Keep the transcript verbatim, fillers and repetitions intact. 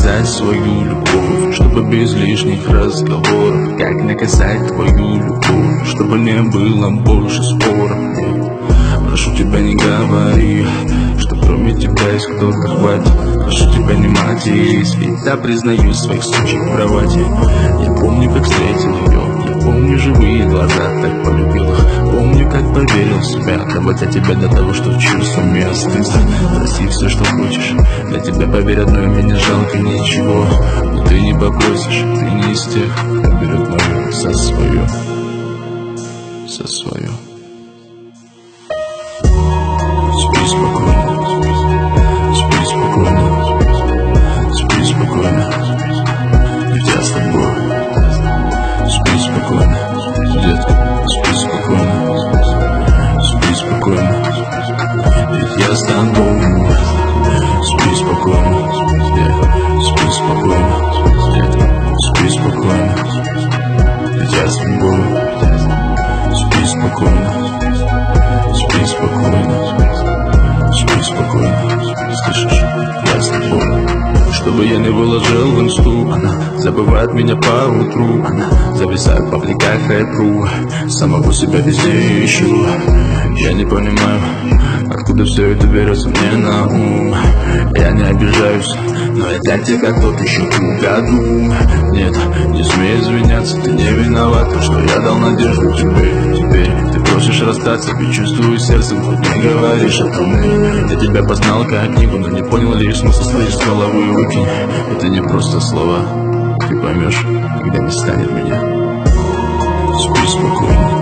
доказать свою любовь, чтобы без лишних разговоров. Как наказать твою любовь, чтобы не было больше споров. Прошу тебя, не говори, что кроме тебя есть кто-то, хватит. Прошу тебя, не матерись, ведь я признаю своих сучек в кровати. Я помню, как встретил ее, я помню живые глаза, так полюбил их. Помню, как поверил в себя, доводя тебя до того, что чувствами остыться. Прости все, что хочешь, для тебя, поверь, одной меня жалко ничего. Но ты не попросишь, ты не из тех, кто берет мое за свое, за свое. Спи спокойно, спи спокойно, спи спокойно, ведь я с тобой. Спи спокойно, детка, спи спокойно, спи спокойно, ведь я с тобой. Спи спокойно, спи спокойно, детка, спи спокойно, ведь я с тобой. Спи спокойно, спи спокойно, спи спокойно, слышишь, я с тобой. Чтобы я не выложил в инсту, она забывает меня по утру. Она зависает в пабликах рэп-ру, самого себя везде ищу. Я не понимаю, откуда все это берется мне на ум. Я не обижаюсь, но я для тебя тот еще в году. Нет, не смей извиняться, ты не виноват, что я дал надежду тебе. Теперь ты просишь расстаться, ведь чувствую сердцем, хоть не говоришь о том. Я тебя познал как книгу, но не понял лишь смысл своей с головы выкинь. Это не просто слова, ты поймешь, когда не станет меня. Спи спокойно.